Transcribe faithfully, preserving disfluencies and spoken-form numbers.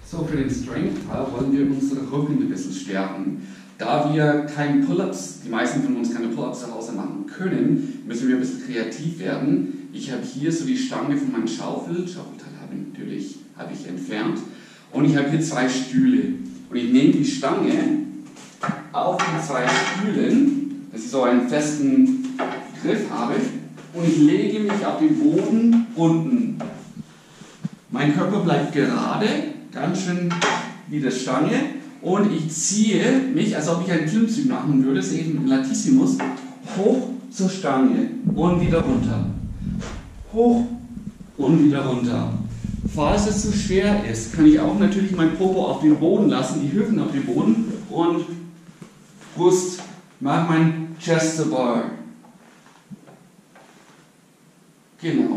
So, für den Strength Teil wollen wir unsere Rücken ein bisschen stärken. Da wir keine Pull-ups, die meisten von uns keine Pull-ups zu Hause machen können, müssen wir ein bisschen kreativ werden. Ich habe hier so die Stange von meinem Schaufel, Schaufelteil habe ich natürlich habe ich entfernt, und ich habe hier zwei Stühle. Und ich nehme die Stange auf die zwei Stühlen, dass ich so einen festen Griff habe, und ich lege mich auf den Boden unten. Mein Körper bleibt gerade, ganz schön wie die Stange, und ich ziehe mich, als ob ich einen Klimmzug machen würde, das ist eben Latissimus, hoch zur Stange und wieder runter. Hoch und wieder runter. Falls es zu schwer ist, kann ich auch natürlich mein Popo auf den Boden lassen, die Hüften auf den Boden, und Brust, mach mein Chest to Bar. Genau.